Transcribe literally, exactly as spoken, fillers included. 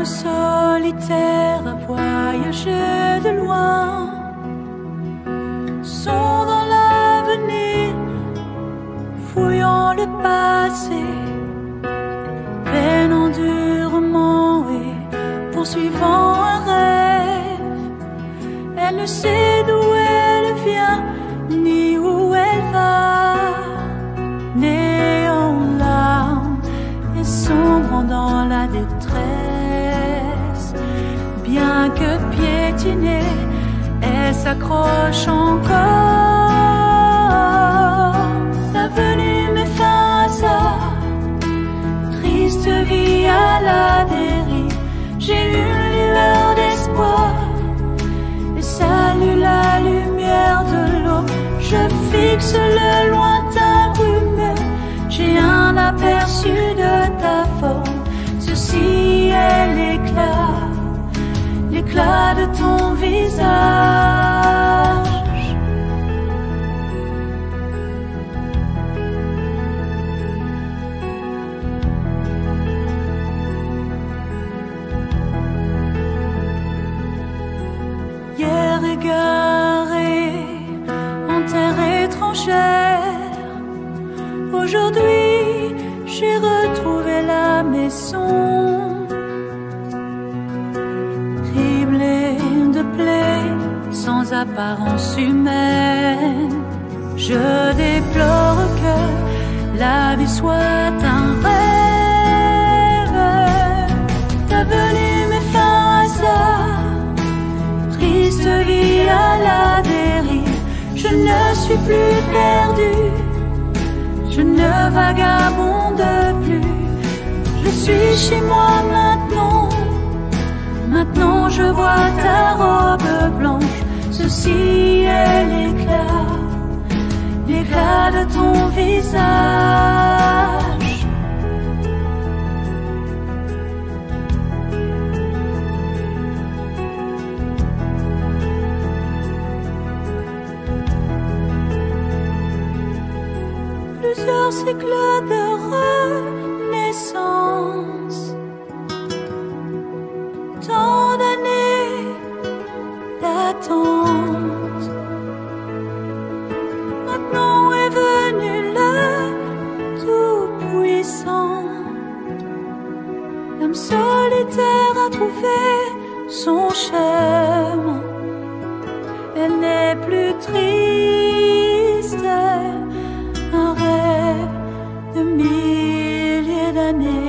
solitaires à voyager de loin sont dans l'avenir, fouillant le passé, peinant durement et poursuivant un rêve. Elle ne sait d'où elle vient ni où elle va, née en larmes et sombrant dans la détresse. Bien que piétinée, elle s'accroche encore. L'avenue met fin à ça, triste vie à la dérive. J'ai une lueur d'espoir et salue la lumière de l'eau. Je fixe le lointain brumeux, j'ai un aperçu de ta forme. Ceci est l'éclat, l'éclat de ton visage. Hier égaré en terre étrangère, aujourd'hui j'ai retrouvé la maison, criblée de plaies sans apparence humaine. Je déplore que la vie soit un rêve. Ta venue met fin à ça, triste vie à la dérive. Je ne suis plus perdue, je ne vagabonde plus. Je suis chez moi maintenant, maintenant je vois ta robe blanche. Ceci est l'éclat, l'éclat de ton visage. Plusieurs cycles de renaissance, tant d'années d'attente. Maintenant est venu le Tout-Puissant. L'homme solitaire a trouvé son chemin. Elle n'est plus triste, un rêve de milliers d'années.